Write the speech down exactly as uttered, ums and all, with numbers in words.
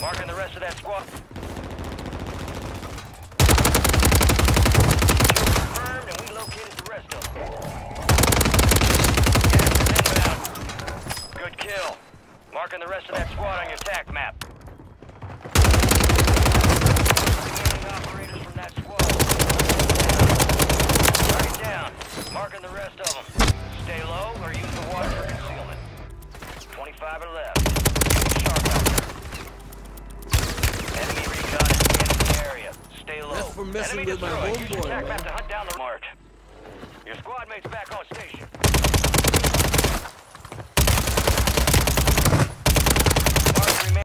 Marking the rest of that squad. Kill confirmed, and we located the rest of them. Gas is inbound. Good kill. Marking the rest of that squad on your tac map. Remaining operators from that squad. Target down. Marking the rest of them. Stay low or use the water for concealment. twenty-five are left. Sharp out there. Enemy recon is scanning the area. Stay low. That's for messing Enemy with my destroyed. Use your homeboy, tac man. map to hunt down the mark. Your squad mate's back on station.